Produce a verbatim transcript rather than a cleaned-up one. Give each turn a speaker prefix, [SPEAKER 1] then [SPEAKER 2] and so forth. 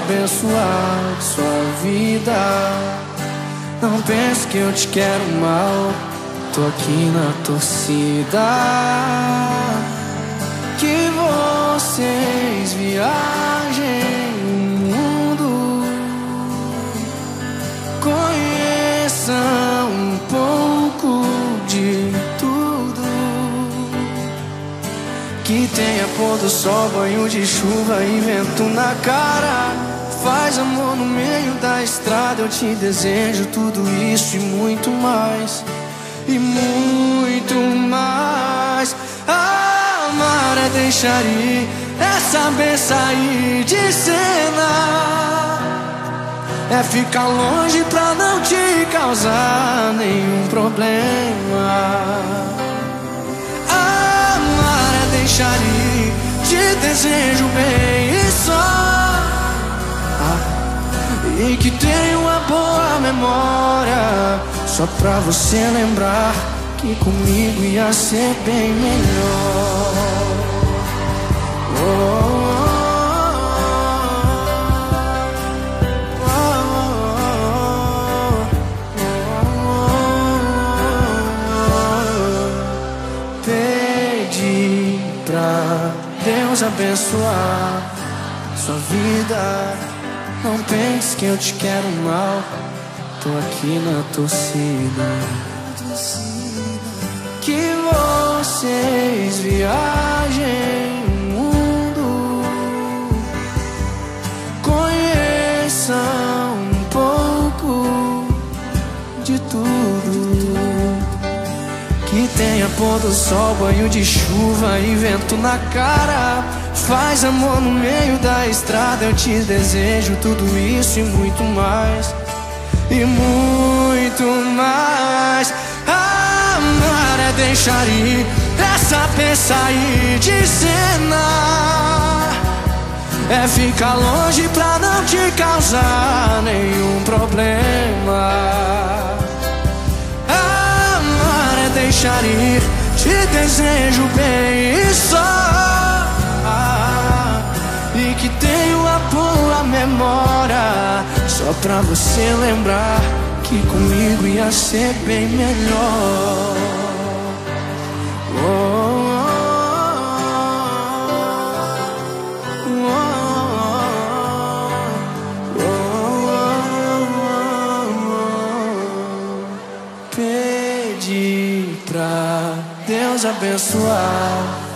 [SPEAKER 1] abençoar sua vida. Não pense que eu te quero mal, tô aqui na torcida. Que vocês viajem o mundo, conheçam um pouco de tudo. Que tenha pôr do sol, banho de chuva e vento na cara. Faz amor no meio da estrada, eu te desejo tudo isso e muito mais. E muito mais. Amar é deixar ir, é saber sair de cena, é ficar longe pra não te causar nenhum problema. Amar é deixar ir, te desejo bem e só. E que tenha uma boa memória, só pra você lembrar que comigo ia ser bem melhor. Oh, oh, oh, oh. Pedi pra Deus abençoar sua vida. Não pense que eu te quero mal, tô aqui na torcida. Que vocês viajem o mundo, conheçam um pouco de tudo. Que tenha pôr do sol, banho de chuva e vento na cara. Faz amor no meio da estrada, eu te desejo tudo isso e muito mais. E muito mais. Amar é deixar ir, é saber sair de cena, é ficar longe pra não te causar nenhum problema. Amar é deixar ir, te desejo bem e só. E que tenha uma boa memória, só pra você lembrar que comigo ia ser bem melhor. Oh, oh, oh, oh, oh. Pedi pra Deus abençoar